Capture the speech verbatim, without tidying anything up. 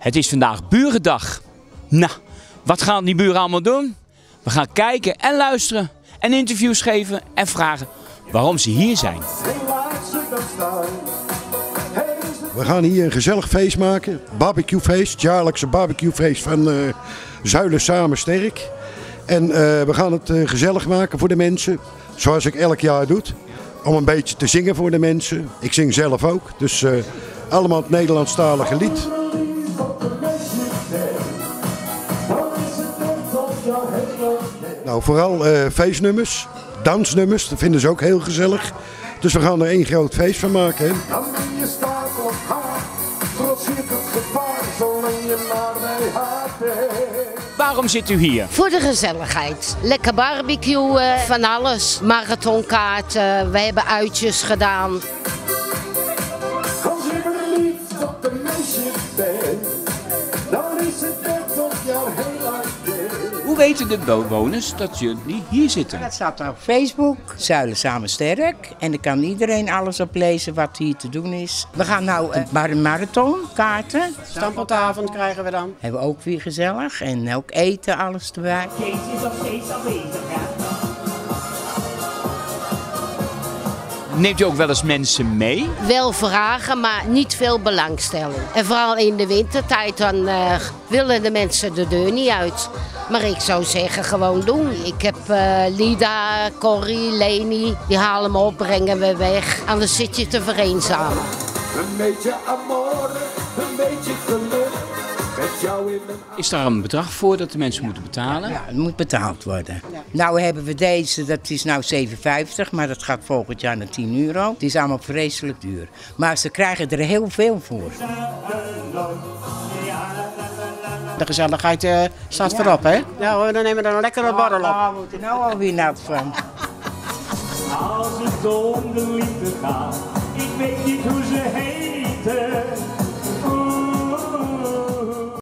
Het is vandaag Burendag. Nou, wat gaan die buren allemaal doen? We gaan kijken en luisteren en interviews geven en vragen waarom ze hier zijn. We gaan hier een gezellig feest maken. Barbecuefeest, het jaarlijkse barbecuefeest van uh, Zuilen Samen Sterk. En uh, we gaan het uh, gezellig maken voor de mensen, zoals ik elk jaar doe. Om een beetje te zingen voor de mensen. Ik zing zelf ook, dus uh, allemaal het Nederlandstalige lied. Nou, vooral uh, feestnummers, dansnummers, dat vinden ze ook heel gezellig. Dus we gaan er één groot feest van maken. Hè? Waarom zit u hier? Voor de gezelligheid. Lekker barbecuen, van alles. Marathonkaarten, we hebben uitjes gedaan. Als je verliefd op de meisje bent, dan is het net op jouw heel hart. Hoe weten de bewoners dat jullie hier zitten? Dat staat op Facebook, Zuilen Samen Sterk. En dan kan iedereen alles oplezen wat hier te doen is. We gaan nou uh, een marathon, kaarten. Stampelavond krijgen we dan. Hebben we ook weer gezellig. En ook eten, alles erbij. Kees is nog steeds aanwezig, ja. Neemt u ook wel eens mensen mee? Wel vragen, maar niet veel belangstelling. En vooral in de wintertijd, dan uh, willen de mensen de deur niet uit. Maar ik zou zeggen, gewoon doen. Ik heb uh, Lida, Corrie, Leni, die halen me op, brengen we weg. Anders zit je te vereenzamen. Een beetje amore, een beetje geluk. Met jou in mijn... Is daar een bedrag voor dat de mensen moeten betalen? Ja, het moet betaald worden. Ja. Nou hebben we deze, dat is nou zeven vijftig, maar dat gaat volgend jaar naar tien euro. Het is allemaal vreselijk duur. Maar ze krijgen er heel veel voor. De gezelligheid uh, staat ja. voorop, hè? Ja hoor, dan nemen we er een lekkere borrel op. Nou, we moeten nou alweer nat van. Als het om de liefde gaat, ik weet niet hoe ze heten.